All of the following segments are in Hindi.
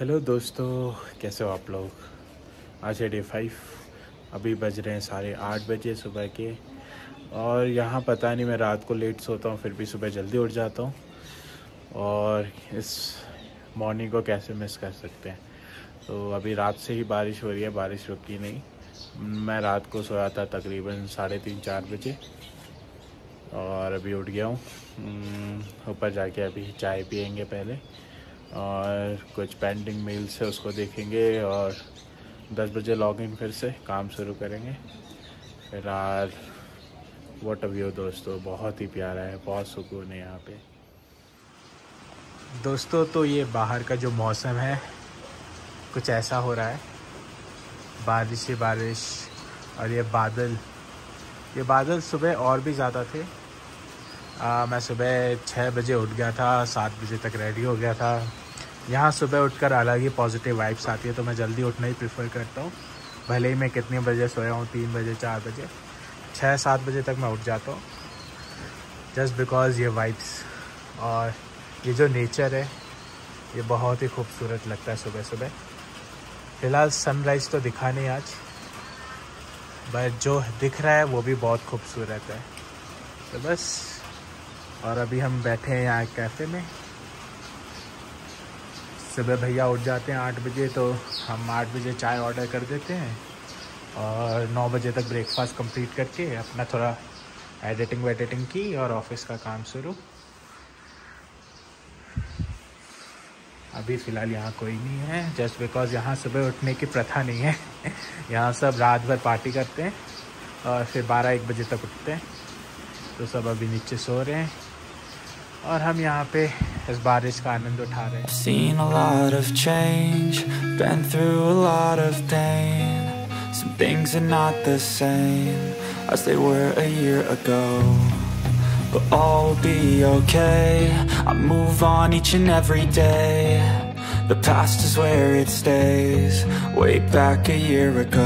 हेलो दोस्तों, कैसे हो आप लोग। आज है डे 5। अभी बज रहे हैं 8:30 बजे सुबह के। और यहाँ पता नहीं, मैं रात को लेट सोता हूँ फिर भी सुबह जल्दी उठ जाता हूँ। और इस मॉर्निंग को कैसे मिस कर सकते हैं। तो अभी रात से ही बारिश हो रही है, बारिश रुकी नहीं। मैं रात को सोया था तकरीबन 3:30-4 बजे और अभी उठ गया हूँ। ऊपर जाके अभी चाय पियेंगे पहले और कुछ पेंडिंग मेल्स है उसको देखेंगे और 10 बजे लॉगिन फिर से काम शुरू करेंगे। फिर यार व्हाट अ व्यू दोस्तों, बहुत ही प्यारा है, बहुत सुकून है यहाँ पे दोस्तों। तो ये बाहर का जो मौसम है कुछ ऐसा हो रहा है, बारिश ही बारिश। और ये बादल सुबह और भी ज़्यादा थे। मैं सुबह 6 बजे उठ गया था, 7 बजे तक रेडी हो गया था। यहाँ सुबह उठकर अलग ही पॉजिटिव वाइब्स आती है, तो मैं जल्दी उठना ही प्रेफर करता हूँ। भले ही मैं कितने बजे सोया हूँ, 3 बजे 4 बजे 6-7 बजे तक मैं उठ जाता हूँ, जस्ट बिकॉज़ ये वाइब्स और ये जो नेचर है ये बहुत ही खूबसूरत लगता है सुबह सुबह। फ़िलहाल सनराइज़ तो दिखा नहीं आज, बट जो दिख रहा है वो भी बहुत खूबसूरत है। तो बस, और अभी हम बैठे हैं यहाँ कैफ़े में। सुबह भैया उठ जाते हैं 8 बजे, तो हम 8 बजे चाय ऑर्डर कर देते हैं और 9 बजे तक ब्रेकफास्ट कंप्लीट करके अपना थोड़ा एडिटिंग की और ऑफिस का काम शुरू। अभी फ़िलहाल यहाँ कोई नहीं है, जस्ट बिकॉज़ यहाँ सुबह उठने की प्रथा नहीं है। यहाँ सब रात भर पार्टी करते हैं और फिर 12-1 बजे तक उठते हैं। तो सब अभी नीचे सो रहे हैं और हम यहाँ पे इस बारिश का आनंद उठा रहे हैं। Seen a lot of change, been through a lot of pain. Some things are not the same as they were a year ago, but all will be okay. I move on each and every day. The past is where it stays, way back a year ago.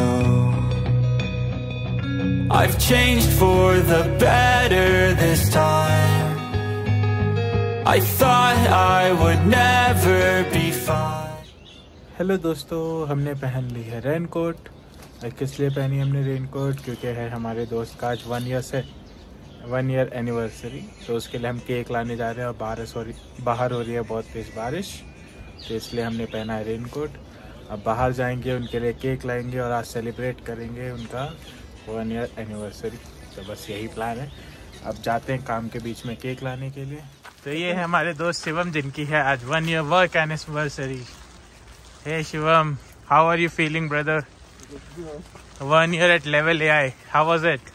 I've changed for the better this time. I thought I would never be fine. Hello दोस्तों, हमने पहन ली है रेनकोट। किस लिए पहनी हमने रेनकोट? क्योंकि है हमारे दोस्त का आज 1 ईयर एनिवर्सरी। तो उसके लिए हम केक लाने जा रहे हैं और बाहर हो रही है बहुत तेज़ बारिश, तो इसलिए हमने पहना है रेनकोट। अब बाहर जाएंगे, उनके लिए केक लाएंगे और आज सेलिब्रेट करेंगे उनका 1 ईयर एनिवर्सरी। तो बस यही प्लान है। अब जाते हैं काम के बीच में केक लाने के लिए। तो ये है हमारे दोस्त शिवम, जिनकी है आज 1 year work anniversary. Hey Shivam, how are you feeling brother? 1 year at Level AI, how was it?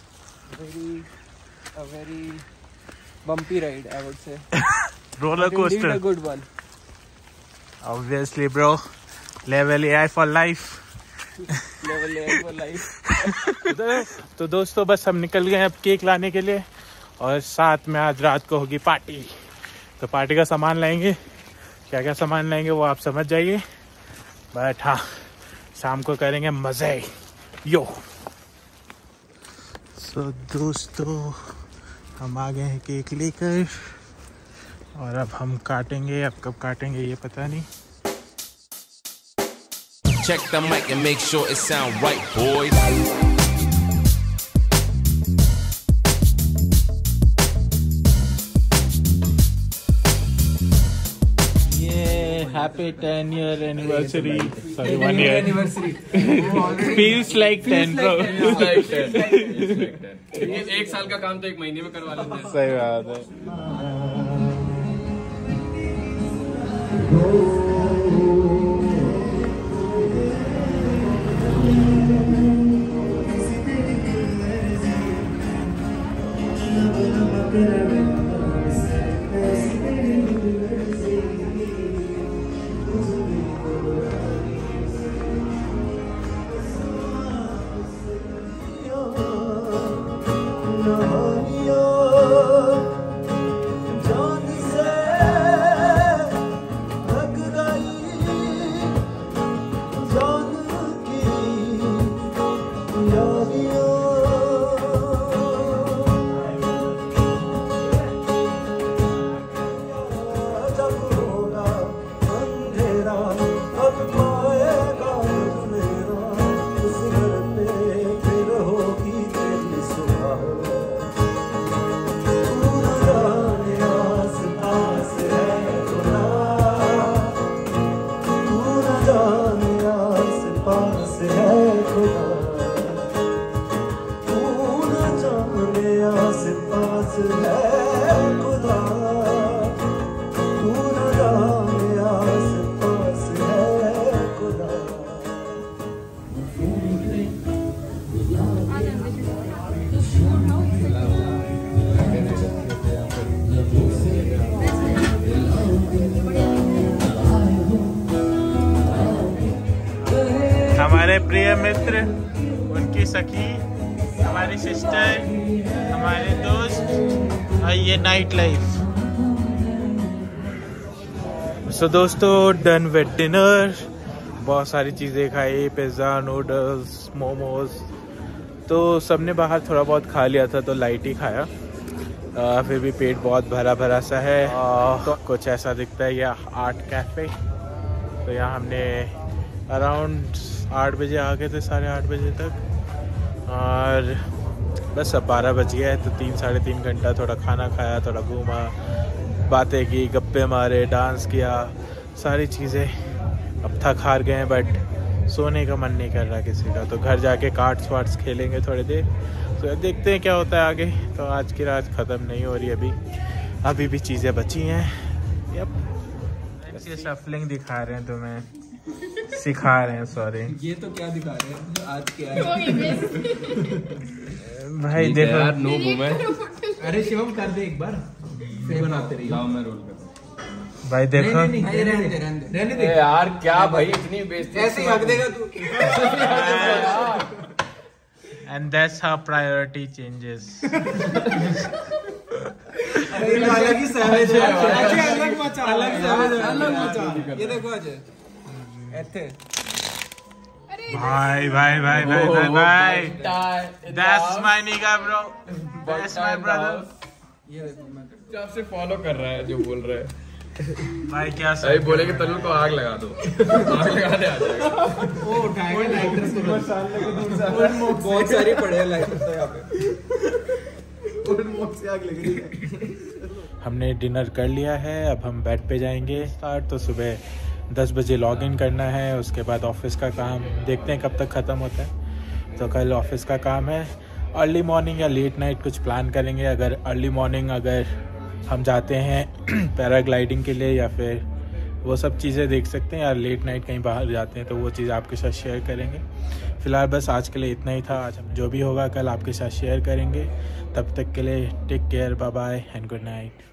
A very bumpy ride, I would say. Roller coaster. Indeed a good one. Obviously bro, Level AI for life. Level AI for life. तो दोस्तों बस हम निकल गए अब केक लाने के लिए और साथ में आज रात को होगी पार्टी। तो पार्टी का सामान लाएंगे, क्या क्या सामान लाएंगे वो आप समझ जाइए, बट हाँ शाम को करेंगे मज़े यो। सो दोस्तों हम आ गए हैं केक लेकर और अब हम काटेंगे। अब कब काटेंगे ये पता नहीं। Check the mic and make sure it sound right, boys. Happy 10 year anniversary. Sorry, 1 year Anniversary. feels like 10 bro. एक साल का काम तो 1 महीने में करवा लेते हैं। सही बात है। हमारे प्रिय मित्र, उनकी सखी, हमारी सिस्टर, हमारे दोस्त, और ये नाइट लाइफ। सो दोस्तों, डन विद डिनर। बहुत सारी चीज़ें खाई, पिज़्ज़ा, नूडल्स, मोमोज। तो सबने बाहर थोड़ा बहुत खा लिया था, तो लाइट ही खाया। फिर भी पेट बहुत भरा भरा सा है। तो कुछ ऐसा दिखता है यह आर्ट कैफ़े। तो यहाँ हमने अराउंड 8 बजे आ गए थे, 8:30 बजे तक, और बस अब 12 बज गया है। तो 3-3.5 घंटा थोड़ा खाना खाया, थोड़ा घूमा, बातें की, गप्पे मारे, डांस किया, सारी चीज़ें। अब थक हार गए हैं, बट सोने का मन नहीं कर रहा किसी का। तो घर जाके कार्ड्स वार्ड्स खेलेंगे थोड़ी देर। तो देखते हैं क्या होता है आगे। तो आज की रात ख़त्म नहीं हो रही, अभी भी चीज़ें बची हैं। ये शफलिंग दिखा रहे हैं तुम्हें, सिखा रहे हैं, सॉरी। ये तो क्या दिखा रहे हैं आज क्या है? भाई देखो यार, नो मूवमेंट। अरे शिवम कर दे एक बार, फिर बनाते रहिए। लाओ मैं रोल कर। भाई देखो, रहने दे यार क्या भाई, इतनी बेइज्जती ऐसे ही हक देगा तू। and that's how priority changes. अलग ही सैवेज है, अलग मचा, अलग सैवेज है, अलग मचा। ये देखो अजय, ऐसे भाई भाई भाई भाई भाई भाई, that's my nigga bro, that's my brother. ये देखो, मैं आपसे फॉलो कर रहा है जो बोल रहा है। भाई क्या अरे बोलेंगे तनु को आग लगा दो, आग लगाने आ जाएगा। वो उठाएंगे लाइटर्स को, मसाले के दूर से बहुत सारी पड़े हैं लाइटर्स तो यहाँ पे, और मुझ से आग लगी। हमने डिनर कर लिया है, अब हम बेड पे जाएंगे स्टार्ट। तो सुबह 10 बजे लॉग इन करना है, उसके बाद ऑफिस का काम देखते हैं कब तक ख़त्म होता है। तो कल ऑफिस का काम है। अर्ली मॉर्निंग या लेट नाइट कुछ प्लान करेंगे। अगर अर्ली मॉर्निंग अगर हम जाते हैं पैराग्लाइडिंग के लिए, या फिर वो सब चीज़ें देख सकते हैं, या लेट नाइट कहीं बाहर जाते हैं, तो वो चीज़ आपके साथ शेयर करेंगे। फ़िलहाल बस आज के लिए इतना ही था। आज हम जो भी होगा कल आपके साथ शेयर करेंगे। तब तक के लिए take care, bye bye and good night.